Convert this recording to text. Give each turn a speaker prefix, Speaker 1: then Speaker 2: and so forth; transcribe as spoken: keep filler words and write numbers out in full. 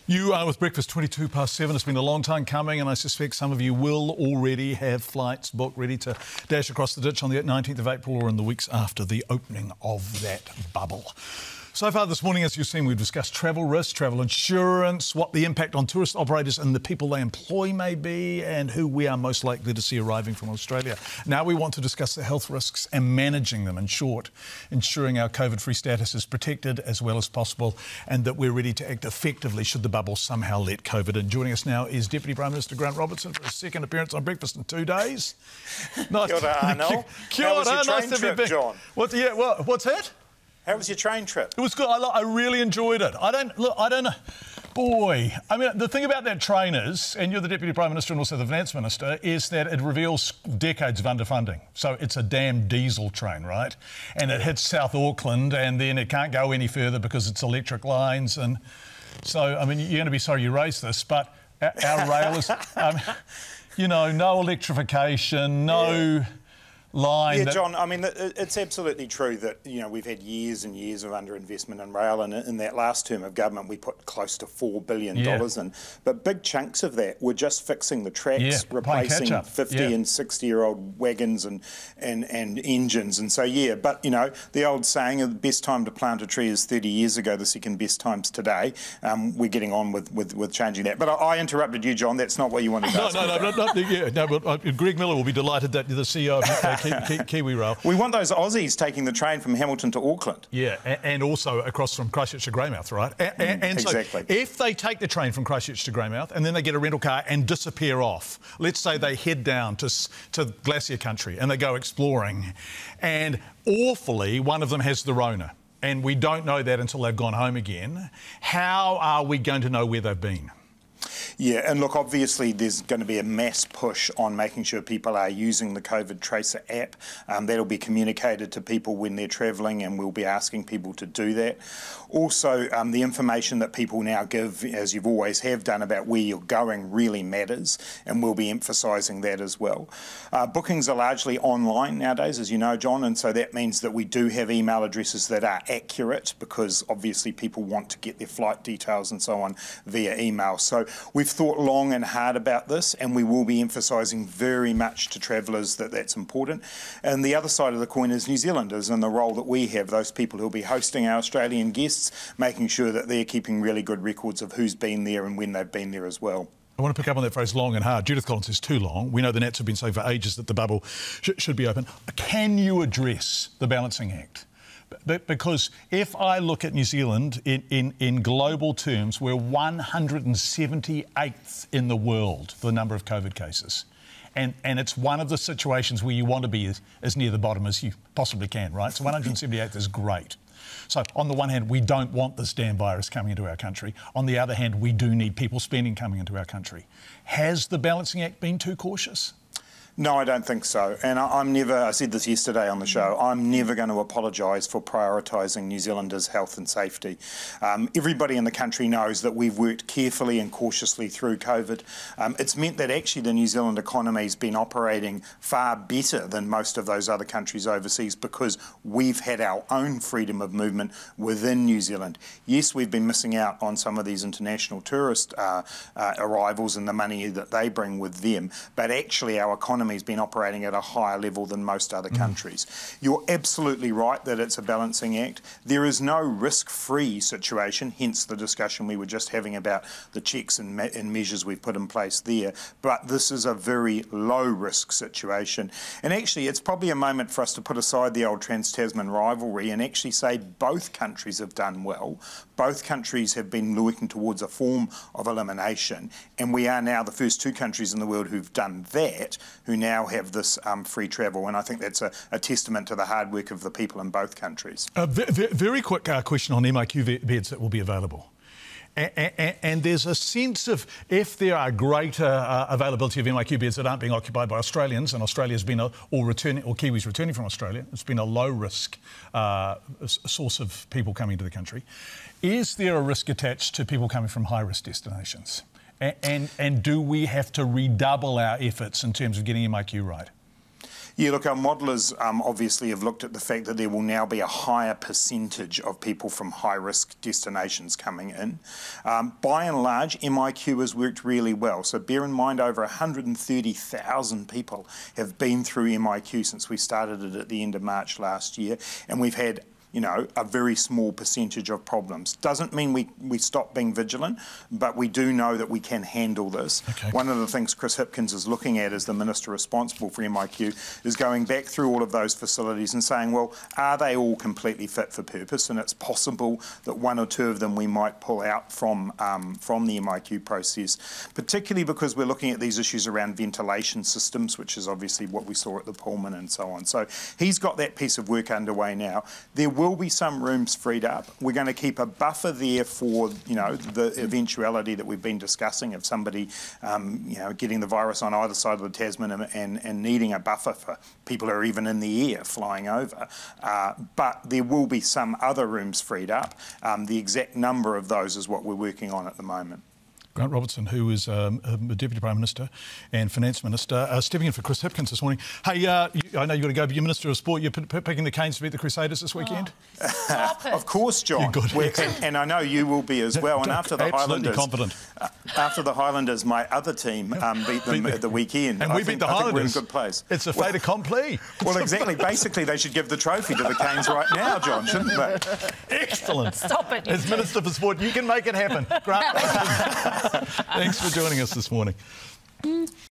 Speaker 1: You are with Breakfast twenty-two past seven. It's been a long time coming, and I suspect some of you will already have flights booked ready to dash across the ditch on the nineteenth of April or in the weeks after the opening of that bubble. So far this morning, as you've seen, we've discussed travel risks, travel insurance, what the impact on tourist operators and the people they employ may be, and who we are most likely to see arriving from Australia. Now we want to discuss the health risks and managing them. In short, ensuring our COVID-free status is protected as well as possible and that we're ready to act effectively should the bubble somehow let COVID in. Joining us now is Deputy Prime Minister Grant Robertson for his second appearance on Breakfast in two days. Nice.
Speaker 2: Kia ora, Arnold.
Speaker 1: Kia
Speaker 2: How was
Speaker 1: ora,
Speaker 2: your train
Speaker 1: nice to
Speaker 2: trip,
Speaker 1: be back.
Speaker 2: John?
Speaker 1: What, yeah, what, what's that?
Speaker 2: How was your train trip?
Speaker 1: It was good. I, I really enjoyed it. I don't look. I don't know. Boy, I mean, the thing about that train is, and you're the Deputy Prime Minister and also the Finance Minister, is that it reveals decades of underfunding. So it's a damn diesel train, right? And it hits South Auckland, and then it can't go any further because it's electric lines. And so, I mean, you're going to be sorry you raised this, but our, our rail is, um, you know, no electrification, no. Yeah. Line
Speaker 2: yeah,
Speaker 1: that...
Speaker 2: John, I mean, it's absolutely true that, you know, we've had years and years of underinvestment in rail, and in that last term of government we put close to four billion dollars yeah. in. But big chunks of that were just fixing the tracks,
Speaker 1: yeah,
Speaker 2: replacing fifty
Speaker 1: yeah.
Speaker 2: and sixty-year-old wagons and, and, and engines. And so, yeah, but, you know, the old saying, the best time to plant a tree is thirty years ago, the second best time's today. Um, we're getting on with, with, with changing that. But I, I interrupted you, John. That's not what you wanted to
Speaker 1: no,
Speaker 2: ask
Speaker 1: no, no, no, no, no, yeah, no, but uh, Greg Miller will be delighted that the C E O of uh, Ki Ki Kiwi Rail.
Speaker 2: We want those Aussies taking the train from Hamilton to Auckland.
Speaker 1: Yeah, and, and also across from Christchurch to Greymouth, right? And, and, and
Speaker 2: exactly.
Speaker 1: So if they take the train from Christchurch to Greymouth and then they get a rental car and disappear off, let's say they head down to, to Glacier Country and they go exploring, and awfully one of them has the Rona, and we don't know that until they've gone home again, how are we going to know where they've been?
Speaker 2: Yeah, and look, obviously there's going to be a mass push on making sure people are using the COVID Tracer app. Um, that'll be communicated to people when they're travelling, and we'll be asking people to do that. Also, um, the information that people now give, as you've always have done, about where you're going really matters, and we'll be emphasising that as well. Uh, bookings are largely online nowadays, as you know, John, and so that means that we do have email addresses that are accurate, because obviously people want to get their flight details and so on via email. So we've thought long and hard about this, and we will be emphasising very much to travellers that that's important. And the other side of the coin is New Zealanders and the role that we have, those people who will be hosting our Australian guests, making sure that they're keeping really good records of who's been there and when they've been there as well.
Speaker 1: I want to pick up on that phrase, long and hard. Judith Collins says too long. We know the Nats have been saying for ages that the bubble sh should be open. Can you address the balancing act? But because if I look at New Zealand in, in, in global terms, we're one hundred seventy-eighth in the world for the number of COVID cases. And, and it's one of the situations where you want to be as, as near the bottom as you possibly can, right? So one hundred seventy-eighth is great. So on the one hand, we don't want this damn virus coming into our country. On the other hand, we do need people spending coming into our country. Has the Balancing Act been too cautious?
Speaker 2: No, I don't think so. And I, I'm never, I said this yesterday on the show, I'm never going to apologise for prioritising New Zealanders' health and safety. Um, everybody in the country knows that we've worked carefully and cautiously through COVID. Um, it's meant that actually the New Zealand economy has been operating far better than most of those other countries overseas, because we've had our own freedom of movement within New Zealand. Yes, we've been missing out on some of these international tourist uh, uh, arrivals and the money that they bring with them, but actually our economy has been operating at a higher level than most other countries. Mm. You're absolutely right that it's a balancing act. There is no risk-free situation, hence the discussion we were just having about the checks and, me and measures we've put in place there. But this is a very low-risk situation. And actually, it's probably a moment for us to put aside the old Trans-Tasman rivalry and actually say both countries have done well. Both countries have been working towards a form of elimination, and we are now the first two countries in the world who've done that, who now have this um, free travel, and I think that's a, a testament to the hard work of the people in both countries.
Speaker 1: A very, very quick uh, question on M I Q beds that will be available. And, and, and there's a sense of, if there are greater uh, availability of M I Q beds that aren't being occupied by Australians, and Australia's been a, or returning, or Kiwis returning from Australia, it's been a low risk uh, source of people coming to the country. Is there a risk attached to people coming from high risk destinations? And, and, and do we have to redouble our efforts in terms of getting M I Q right?
Speaker 2: Yeah, look, our modellers um, obviously have looked at the fact that there will now be a higher percentage of people from high-risk destinations coming in. Um, by and large, M I Q has worked really well. So bear in mind, over one hundred thirty thousand people have been through M I Q since we started it at the end of March last year, and we've had you know, a very small percentage of problems. Doesn't mean we, we stop being vigilant, but we do know that we can handle this.
Speaker 1: Okay.
Speaker 2: One of the things Chris Hipkins is looking at as the Minister responsible for M I Q is going back through all of those facilities and saying, well, are they all completely fit for purpose? And it's possible that one or two of them we might pull out from, um, from the M I Q process, particularly because we're looking at these issues around ventilation systems, which is obviously what we saw at the Pullman and so on. So he's got that piece of work underway now. There will be some rooms freed up. We're going to keep a buffer there for, you know, the eventuality that we've been discussing of somebody, um, you know, getting the virus on either side of the Tasman and, and, and needing a buffer for people who are even in the air flying over. Uh, but there will be some other rooms freed up. Um, the exact number of those is what we're working on at the moment.
Speaker 1: Grant Robertson, who is um, a Deputy Prime Minister and Finance Minister, uh, stepping in for Chris Hipkins this morning. Hey, uh, you, I know you've got to go, but you're Minister of Sport. You're p picking the Canes to beat the Crusaders this weekend?
Speaker 3: Oh, stop it.
Speaker 2: Of course, John.
Speaker 1: You're good.
Speaker 2: and, and I know you will be as well. And after the
Speaker 1: Absolutely
Speaker 2: Highlanders,
Speaker 1: confident.
Speaker 2: Uh, after the Highlanders, my other team um, beat them
Speaker 1: beat the,
Speaker 2: at the weekend.
Speaker 1: And
Speaker 2: I
Speaker 1: we
Speaker 2: think,
Speaker 1: beat the
Speaker 2: I think
Speaker 1: Highlanders.
Speaker 2: We're in good place.
Speaker 1: It's a fait
Speaker 2: well,
Speaker 1: accompli.
Speaker 2: Well, exactly. Basically, they should give the trophy to the Canes right now, John, shouldn't they?
Speaker 1: Excellent.
Speaker 3: Stop it.
Speaker 1: As Minister for Sport, you can make it happen. Grant, thanks for joining us this morning.